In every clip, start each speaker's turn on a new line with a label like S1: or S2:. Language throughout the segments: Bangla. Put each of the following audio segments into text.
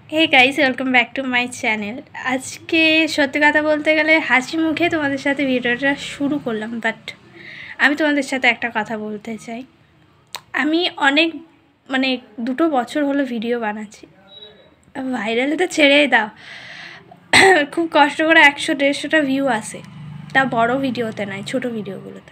S1: Hey guys, welcome back to my channel. আজকে সত্যি কথা বলতে গেলে হাসি মুখে তোমাদের সাথে ভিডিওটা শুরু করলাম, বাট আমি তোমাদের সাথে একটা কথা বলতে চাই। আমি অনেক 2 বছর হলো ভিডিও বানাচ্ছি। ভাইরালে তো ছেড়েই দাও, খুব কষ্ট করে 100-150টা ভিউ আসে, তা বড় ভিডিওতে নয়, ছোট ভিডিওগুলোতে।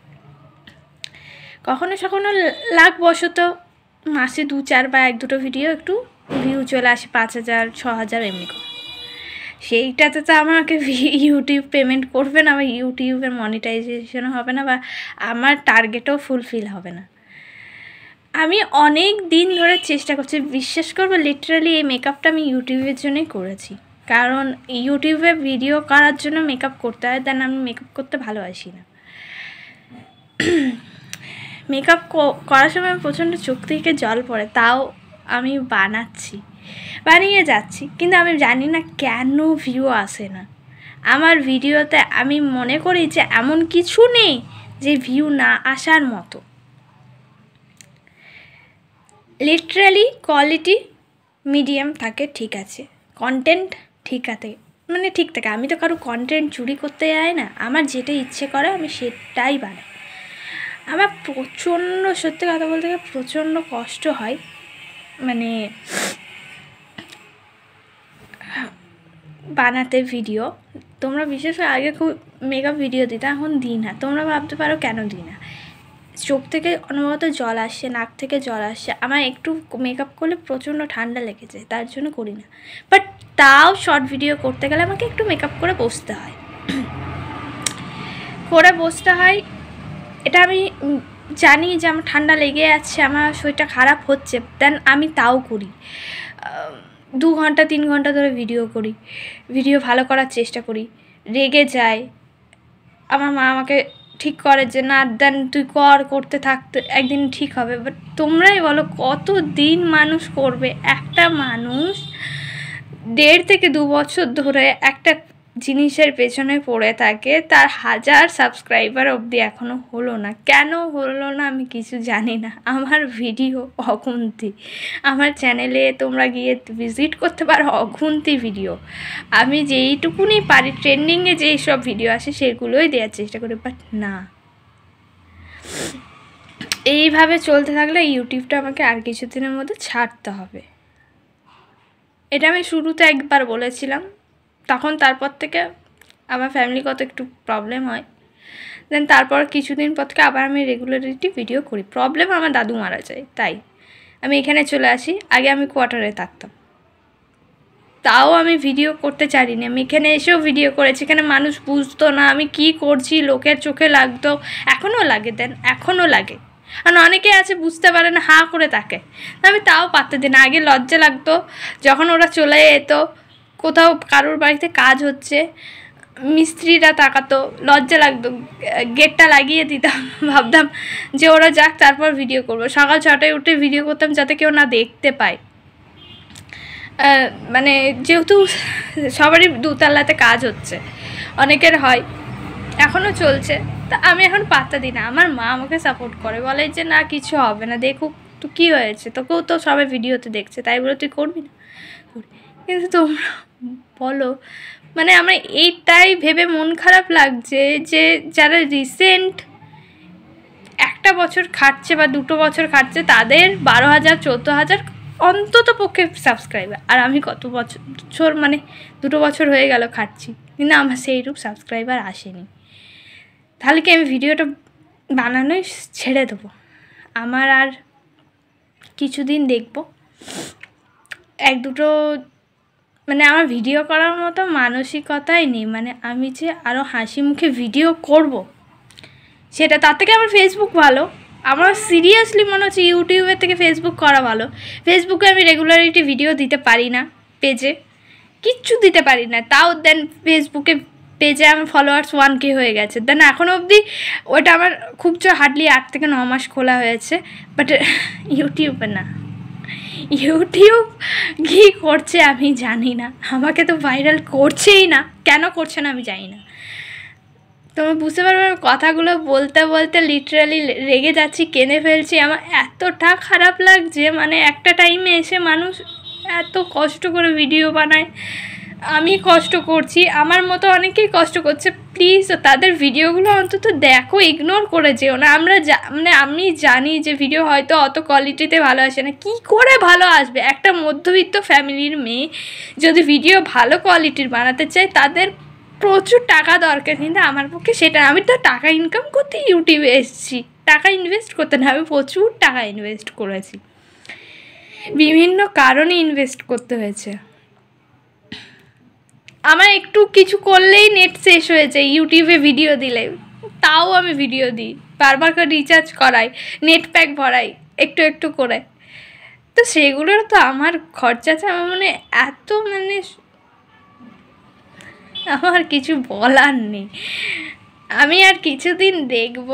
S1: কখনো কখনো লাখবশত মাসে 2-4 বা 1-2টো ভিডিও একটু ভিউ চলে আসে 5,000 6,000 এমনি করে। সেইটাতে তো আমাকে ইউটিউব পেমেন্ট করবে না, বা ইউটিউবের মনিটাইজেশনও হবে না, বা আমার টার্গেটও ফুলফিল হবে না। আমি অনেক দিন ধরে চেষ্টা করছি, বিশ্বাস করবো, লিটারালি এই মেকআপটা আমি ইউটিউবের জন্যই করেছি। কারণ ইউটিউবে ভিডিও করার জন্য মেকআপ করতে হয়, দেন আমি মেকআপ করতে ভালোবাসি না। মেকআপ করার সময় প্রচণ্ড চোখ থেকে জল পড়ে, তাও আমি বানিয়ে যাচ্ছি, কিন্তু আমি জানি না কেন ভিউ আসে না আমার ভিডিওতে। আমি মনে করি যে এমন কিছু নেই যে ভিউ না আসার মতো। লিটারালি কোয়ালিটি মিডিয়াম থাকে, ঠিক আছে, কন্টেন্ট ঠিক থাকে। আমি তো কারো কন্টেন্ট চুরি করতে যাই না, আমার যেটা ইচ্ছে করে আমি সেটাই বানাই। আমার প্রচণ্ড, সত্যি কথা বলতে গেলে প্রচণ্ড কষ্ট হয় বানাতে ভিডিও। তোমরা বিশেষ করে আগে খুব মেকআপ ভিডিও দিতে, এখন দিই না। তোমরা ভাবতে পারো কেন দিই না। চোখ থেকে অনবরত জল আসছে, নাক থেকে জল আসছে, আমার একটু মেকআপ করলে প্রচণ্ড ঠান্ডা লেগে যায়, তার জন্য করি না। বাট তাও শর্ট ভিডিও করতে গেলে আমাকে একটু মেকআপ করে বসতে হয়। এটা আমি জানি যে আমার ঠান্ডা লেগে যাচ্ছে, আমার শরীরটা খারাপ হচ্ছে, দেন আমি তাও করি। 2 ঘন্টা 3 ঘন্টা ধরে ভিডিও করি, ভিডিও ভালো করার চেষ্টা করি। রেগে যায়, আমার মা আমাকে ঠিক করে যে না, দেন তুই করতে থাকতে একদিন ঠিক হবে। বাট তোমরাই বলো কত দিন মানুষ করবে? একটা মানুষ 1.5 থেকে 2 বছর ধরে একটা জিনিসের পেছনে পড়ে থাকে, তার 1000 সাবস্ক্রাইবার অবধি এখনও হলো না। কেন হলো না আমি কিছু জানি না। আমার ভিডিও অগুন্তি, আমার চ্যানেলে তোমরা গিয়ে ভিজিট করতে পারো, অগুন্তি ভিডিও। আমি যেইটুকুনি পারি ট্রেন্ডিংয়ে যেই সব ভিডিও আসে সেগুলোই দেওয়ার চেষ্টা করি, বাট না। এইভাবে চলতে থাকলে ইউটিউবটা আমাকে আর কিছুদিনের মধ্যে ছাড়তে হবে। এটা আমি শুরুতে একবার বলেছিলাম, তারপর থেকে আমার ফ্যামিলিগত একটু প্রবলেম হয়, দেন তারপর কিছুদিন পর থেকে আবার আমি রেগুলারিটি ভিডিও করি। প্রবলেম, আমার দাদু মারা যায়, তাই আমি এখানে চলে আসি। আগে আমি কোয়ার্টারে থাকতাম, তাও আমি ভিডিও করতে চাইনি। আমি এখানে এসেও ভিডিও করেছি, এখানে মানুষ বুঝতো না আমি কি করছি, লোকের চোখে লাগতো, এখনও লাগে। আর অনেকে আছে বুঝতে পারে না, হাঁ করে তাকে। আমি তাও পাত্তা দিই না। আগে লজ্জা লাগতো যখন ওরা চলে যেত, কোথাও কারোর বাড়িতে কাজ হচ্ছে, মিস্ত্রিরা তাকাতো, লজ্জা লাগতো, গেটটা লাগিয়ে দিতাম, ভাবতাম যে ওরা যাক, তারপর ভিডিও করবো। সকাল 6টায় উঠে ভিডিও করতাম যাতে কেউ না দেখতে পায়। যেহেতু সবারই 2তলাতে কাজ হচ্ছে, অনেকের হয়, এখনও চলছে, তা আমি এখন পাত্তা দিই না। আমার মা আমাকে সাপোর্ট করে, বলে যে না কিছু হবে না, দেখুক তো কী হয়েছে, তোকেও তো সবাই ভিডিওতে দেখছে, তাই বলে তুই করবি না। কিন্তু তোমরা বলো, আমার এইটাই ভেবে মন খারাপ লাগছে যে যারা রিসেন্ট 1 বছর খাটছে বা 2 বছর খাটছে, তাদের 12,000 14,000 অন্তত পক্ষে সাবস্ক্রাইবার। আর আমি কত বছর 2 বছর হয়ে গেল খাটছি, কিন্তু আমার সেইরূপ সাবস্ক্রাইবার আসেনি। তাহলে কি আমি ভিডিওটা বানানোই ছেড়ে দেবো? আমার আর কিছুদিন দেখব, 1-2টো আমার ভিডিও করার মতো মানসিকতাই নেই। আমি যে আরও হাসি মুখে ভিডিও করব, সেটা, তার থেকে আমার ফেসবুক ভালো। আমার সিরিয়াসলি মনে হচ্ছে ইউটিউবের থেকে ফেসবুক করা ভালো। ফেসবুকে আমি রেগুলারিটি ভিডিও দিতে পারি না, পেজে কিচ্ছু দিতে পারি না, তাও দেন পেজে আমার ফলোয়ার্স 1K হয়ে গেছে। দেন এখনও অবধি ওটা আমার খুব হার্ডলি 8 থেকে 9 মাস খোলা হয়েছে। বাট ইউটিউবে না, ইউটিউব কী করছে আমি জানি না, আমাকে তো ভাইরাল করছেই না, কেন করছে না আমি জানি না। তোমরা বুঝতে পারবে, কথাগুলো বলতে বলতে লিটারালি রেগে যাচ্ছি, কেঁদে ফেলছি। আমার এতটা খারাপ লাগছে, একটা টাইমে এসে মানুষ এত কষ্ট করে ভিডিও বানায়, আমি কষ্ট করছি, আমার মতো অনেকেই কষ্ট করছে। প্লিজ তাদের ভিডিওগুলো অন্তত দেখো, ইগনোর করে যেও না। মানে আমি জানি যে ভিডিও হয়তো অত কোয়ালিটিতে ভালো আসে না, কী করে ভালো আসবে? একটা মধ্যবিত্ত ফ্যামিলির মেয়ে যদি ভিডিও ভালো কোয়ালিটির বানাতে চায় তাদের প্রচুর টাকা দরকার, কিন্তু আমার পক্ষে সেটা, আমি তো টাকা ইনকাম করতে ইউটিউবে এসেছি, টাকা ইনভেস্ট করতে না, আমি প্রচুর টাকা ইনভেস্ট করেছি, বিভিন্ন কারণে ইনভেস্ট করতে হয়েছে। আমার একটু কিছু করলেই নেট শেষ হয়ে যায় ইউটিউবে ভিডিও দিলে, তাও আমি ভিডিও দিই, বারবার করে রিচার্জ করাই, নেট প্যাক ভরাই একটু একটু করে। তো সেগুলোর তো আমার খরচা আছে, আমার মানে এত মানে আমার কিছু বলার নেই। আমি আর কিছুদিন দেখব,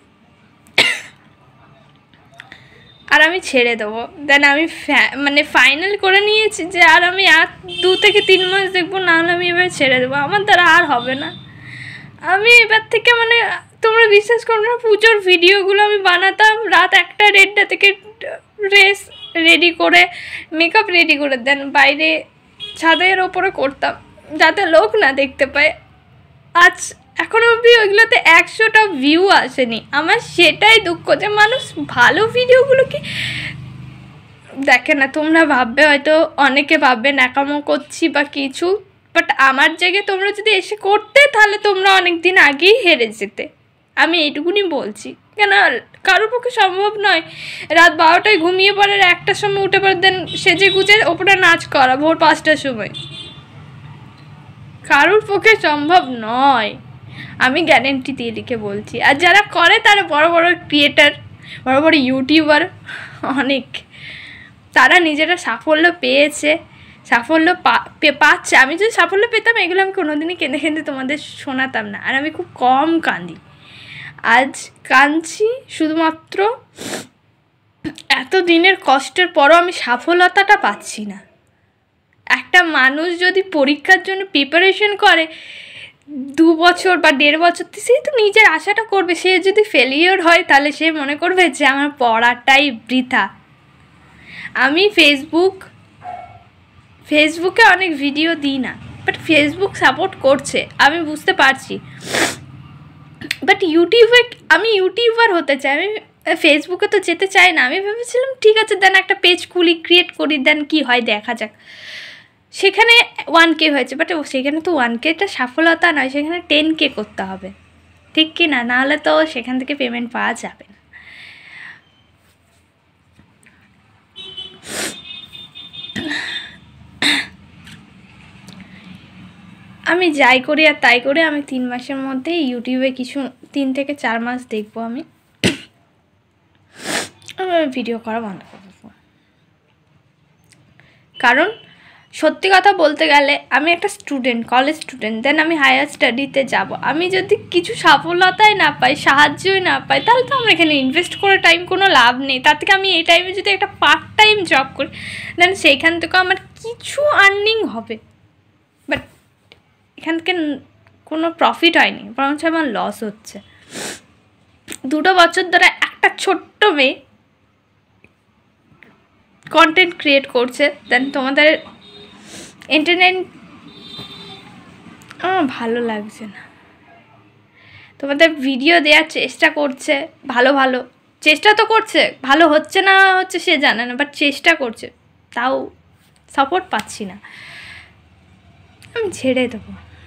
S1: আর আমি ছেড়ে দেবো। দেন আমি মানে ফাইনাল করে নিয়েছি যে আর আমি 2 থেকে 3 মাস দেখবো, নাহলে আমি এবার ছেড়ে দেবো, আমার দ্বারা আর হবে না। আমি এবার থেকে মানে তোমরা বিশ্বাস করো না, পুজোর ভিডিওগুলো আমি বানাতাম রাত 1টা 1:30 থেকে, ড্রেস রেডি করে, মেকআপ রেডি করে, দেন বাইরে ছাদের ওপরে করতাম যাতে লোক না দেখতে পায়। আজ এখনও অবধি ওইগুলোতে 100টা ভিউ আসেনি। আমার সেটাই দুঃখ যে মানুষ ভালো ভিডিওগুলো কি দেখে না। তোমরা ভাববে হয়তো, অনেকে ভাববে ন্যাকামো করছি বা কিছু, বাট আমার জায়গায় তোমরা যদি এসে করতে তাহলে তোমরা অনেক দিন আগেই হেরে যেতে, আমি এইটুকুনি বলছি। কেন কারোর পক্ষে সম্ভব নয় রাত 12টায় ঘুমিয়ে পড়ে, 1টার সময় উঠে পড়ে, দেন সেজে গুজে ওপরে নাচ করা ভোর 5টার সময়, কারোর পক্ষে সম্ভব নয়, আমি গ্যারেন্টি দিয়ে লিখে বলছি। আর যারা করে তারা বড় বড় ক্রিয়েটার, বড় বড় ইউটিউবার অনেক, তারা নিজেরা সাফল্য পেয়েছে, সাফল্য পাচ্ছে। আমি যদি সাফল্য পেতাম এগুলো আমি কোনোদিনই কেঁদে কেঁদে তোমাদের শোনাতাম না, আর আমি খুব কম কাঁদি। আজ কাঁদছি শুধুমাত্র এত দিনের কষ্টের পরও আমি সফলতাটা পাচ্ছি না। একটা মানুষ যদি পরীক্ষার জন্য প্রিপারেশন করে 2 বছর বা 1.5 বছর, সে তো নিজের আশাটা করবে। সে যদি ফেলিওর হয় তাহলে সে মনে করবে যে আমার পড়াটাই বৃথা। আমি ফেসবুকে অনেক ভিডিও দিই না, বাট ফেসবুক সাপোর্ট করছে, আমি বুঝতে পারছি। বাট আমি ইউটিউবার হতে চাই, আমি ফেসবুকে তো যেতে চাই না। আমি ভেবেছিলাম ঠিক আছে, দেন একটা পেজ ক্রিয়েট করি, দেন কি হয় দেখা যাক। সেখানে 1K হয়েছে, বাট সেখানে তো 1Kটা সফলতা নয়, সেখানে 10K করতে হবে, ঠিক কি না? নাহলে তো সেখান থেকে পেমেন্ট পাওয়া যাবে না। আমি যাই করি আর তাই করে আমি 3 মাসের মধ্যে ইউটিউবে কিছু 3 থেকে 4 মাস দেখবো, আমি ভিডিও করা বন্ধ করে দেবো। কারণ সত্যি কথা বলতে গেলে আমি একটা স্টুডেন্ট, কলেজ স্টুডেন্ট, দেন আমি হায়ার স্টাডিতে যাব। আমি যদি কিছু সফলতাই না পাই, সাহায্যই না পাই, তাহলে তো আমার এখানে ইনভেস্ট করে টাইম কোনো লাভ নেই। তার থেকে আমি এই টাইমে যদি একটা পার্ট টাইম জব করি, দেন সেইখান থেকেও আমার কিছু আর্নিং হবে। বাট এখান থেকে কোনো প্রফিট হয়নি, বরঞ্চ আমার লস হচ্ছে। 2 বছর ধরে একটা ছোট্ট মেয়ে কন্টেন্ট ক্রিয়েট করছে, দেন তোমাদের আমার ভালো লাগছে না। তোমাদের ভিডিও দেওয়ার চেষ্টা করছে, ভালো চেষ্টা তো করছে, ভালো হচ্ছে না হচ্ছে সে জানে না, বাট চেষ্টা করছে, তাও সাপোর্ট পাচ্ছি না, আমি ছেড়ে দেবো।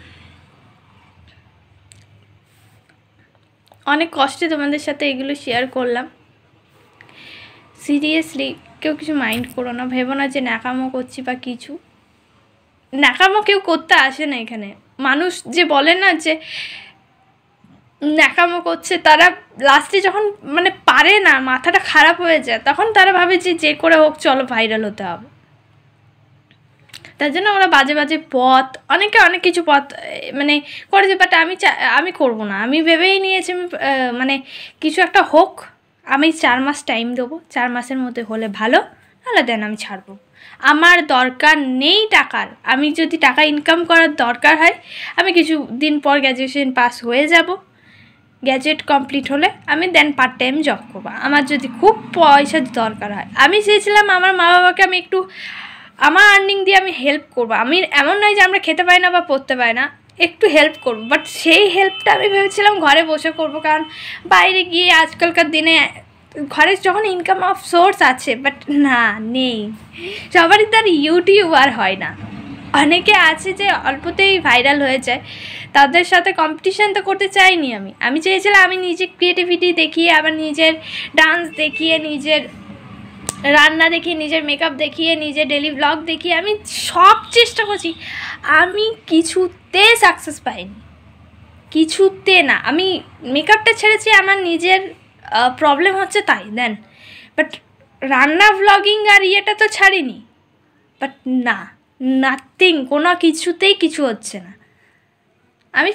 S1: অনেক কষ্টে তোমাদের সাথে এগুলো শেয়ার করলাম। সিরিয়াসলি কেউ কিছু মাইন্ড করো না, ভেবো না যে ন্যাকামো করছি বা কিছু। ন্যাকামো কেউ করতে আসে না এখানে। মানুষ যে বলে না যে ন্যাকামো করছে, তারা লাস্টে যখন মানে পারে না, মাথাটা খারাপ হয়ে যায়, তখন তারা ভাবে যে করে হোক চলো ভাইরাল হতে হবে। তার জন্য ওরা বাজে বাজে পথ, অনেকে অনেক কিছু পথ মানে করেছে, বাট আমি করবো না। আমি ভেবেই নিয়েছি আমি মানে কিছু একটা হোক, আমি 4 মাস টাইম দেবো, 4 মাসের মধ্যে হলে ভালো, তাহলে দেন আমি ছাড়বো। আমার দরকার নেই টাকার। আমি যদি টাকা ইনকাম করার দরকার হয়, আমি কিছু দিন পর গ্র্যাজুয়েশন পাস হয়ে যাব, গ্র্যাজুয়েট কমপ্লিট হলে আমি দেন পার্ট টাইম জব করবো। আমার যদি খুব পয়সার দরকার হয়, আমি চেয়েছিলাম আমার মা বাবাকে আমি একটু আমার আর্নিং দিয়ে আমি হেল্প করবো। আমি এমন নয় যে আমরা খেতে পাই না বা পড়তে পাই না, একটু হেল্প করবো, বাট সেই হেল্পটা আমি ভেবেছিলাম ঘরে বসে করবো, কারণ বাইরে গিয়ে আজকালকার দিনে ঘরে যখন ইনকাম অফ সোর্স আছে, বাট না, নেই। সবারই তার ইউটিউবার হয় না, অনেকে আছে যে অল্পতেই ভাইরাল হয়ে যায়, তাদের সাথে কম্পিটিশান তো করতে চাইনি। আমি চেয়েছিলাম আমি নিজের ক্রিয়েটিভিটি দেখিয়ে, আবার নিজের ডান্স দেখিয়ে, নিজের রান্না দেখিয়ে, নিজের মেকআপ দেখিয়ে, নিজের ডেলি ব্লগ দেখিয়ে আমি সব চেষ্টা করছি, আমি কিছুতে সাকসেস পাইনি, কিছুতে না। আমি মেকআপটা ছেড়েছি আমার নিজের প্রবলেম হচ্ছে তাই, দেন বাট রান্না ব্লগিং আর ইয়েটা তো ছাড়িনি, বাট না, নাথিং, কোনো কিছুতেই কিছু হচ্ছে না। আমি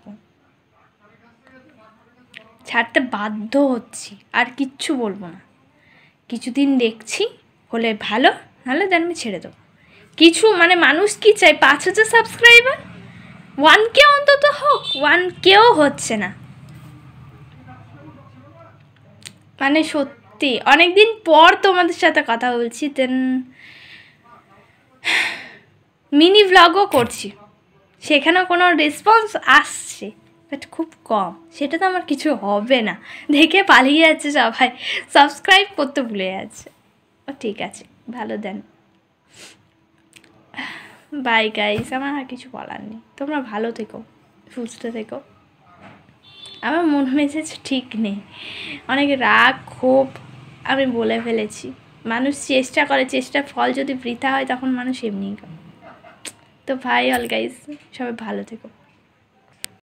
S1: ছাড়তে বাধ্য হচ্ছি, আর কিচ্ছু বলবো না। কিছুদিন দেখছি, হলে ভালো, নাহলে দেন আমি ছেড়ে দেবো। কিছু মানে মানুষ কি চাই, 5,000 সাবস্ক্রাইবার, 1K অন্তত হোক, 1Kও হচ্ছে না। মানে সত্যি অনেক দিন পর তোমাদের সাথে কথা বলছি, দেন মিনি ভ্লগও করছি, সেখানেও কোনো রেসপন্স আসছে, বাট খুব কম। সেটা তো আমার কিছু হবে না, দেখে পালিয়ে যাচ্ছে সবাই, সাবস্ক্রাইব করতে ভুলে যাচ্ছে। ও ঠিক আছে, ভালো দেন, বাই গাইস, আমার আর কিছু বলার নেই। তোমরা ভালো থেকো, সুস্থ থেকো। আমার মন মেজাজ ঠিক নেই, অনেক রাগ ক্ষোভ আমি বলে ফেলেছি। মানুষ চেষ্টা করে, চেষ্টার ফল যদি বৃথা হয় তখন মানুষ এমনিই করে। তো ভাই অল গাইস, সবাই ভালো থেকো।